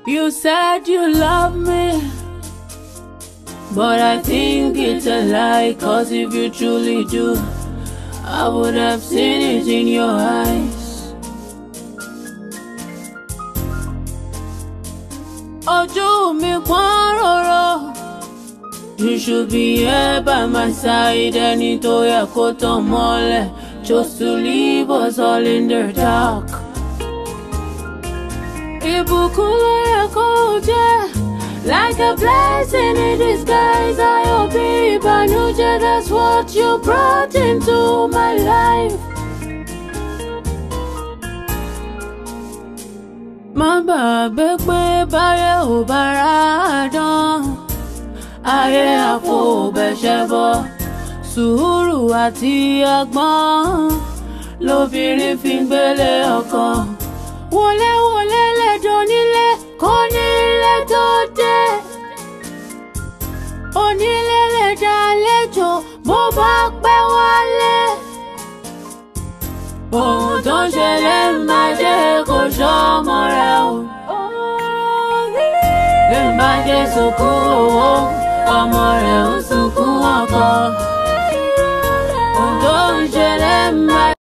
You said you love me, but I think it's a lie, 'cause if you truly do, I would have seen it in your eyes. Ojú mi pọ́n róró, you should be here by my side. Ẹni tó yẹ kó tàn mọ́lẹ̀, just to leave us all in the dark. Ìbùkún ló yẹ kó jẹ́, like a blessing in disguise. I hope ìbànújẹ́, that's what you brought into my life. Má gbàgbé pé báyé ò bára dán, ayé àpò bẹ̀ṣẹ̀ bọ̀. Sùúrù àti ọgbọ́n lobìnrin fi ń gbélé ọkọ. Wọléwọlé lẹ́jọ́ nílé, kò nílé tó dé. Onílé lè dá lẹ́jọ́ bó bá pẹ́ wálé. Ohun tó ń ṣẹlẹ̀ máa jẹ́ kó ṣọmọ rẹ̀ o. Bí n bá jẹ́ sunkún owó, ọmọ rẹ̀ ń sunkún ọkọ.